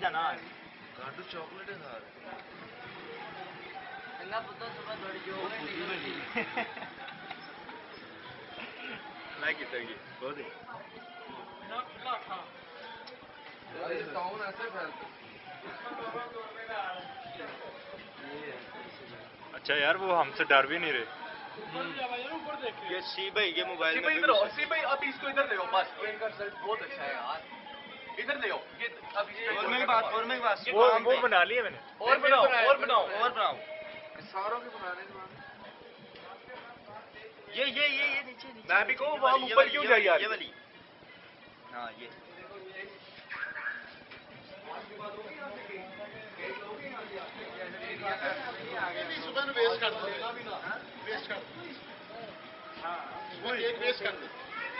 जाना गांडू चॉकलेट है सार चंगा पुत्र सुबह थोड़ी जो लाइक इट है बहुत ही ना खुला था ये टाउन ऐसे फैलता अच्छा यार वो हमसे डर भी नहीं रहे। ये सी भाई के मोबाइल में इधर आओ सी भाई अब इसको इधर ले आओ बस इनका रिजल्ट बहुत अच्छा है यार इधर ले आओ ये अब ये और मेरी बात वो बना लिए मैंने। और बनाओ सारों के बनाने के बाद ये नीचे मैं भी कहूँ वहाँ ऊपर क्यों जाए यार ये वाली हाँ ये सुबह में वेस्ट कर दो वेस्ट कर दो केक वेस्ट कर दो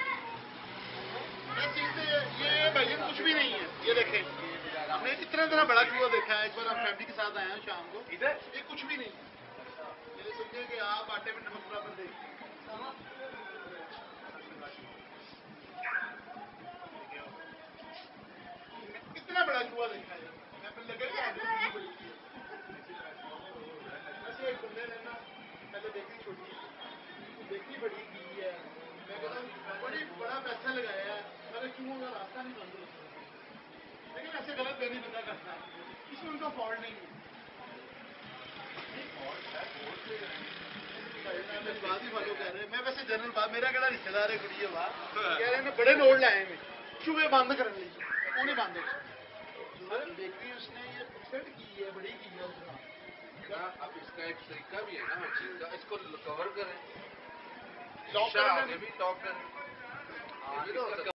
ये भाई कुछ भी नहीं है ये देखें हमने इतना बड़ा चूहा देखा है एक बार हम फैमिली के साथ आए हैं शाम को इधर ये कुछ भी नहीं है ये समझे कि आप आटे में नमक बराबर देखिए इतना बड़ा चूहा देखा है मैं लगे ऐसे एक बंदे ने ना पहले देखी छोटी देखी बड़ी की है मैं कहता हूँ बड़ा पैसा लगाया है मगर चूहों का रास्ता नहीं बंद हो लेकिन ऐसे गलत नहीं बंदा करता है इसमें उनका फॉल्ट नहीं है बात ही फॉलो कर रहे हैं मैं वैसे जनरल बात मेरा केड़ा रिश्तेदार है कुड़ी वाह कह रहे हैं बड़े नोट लाए में चूहे बंद करने लिए वो नहीं बंद हो देखी उसने ये फिट की है बड़ी की है उसने अब इसका एक तरीका भी है ना हर चीज का इसको कवर करें लॉक करने भी टॉप करें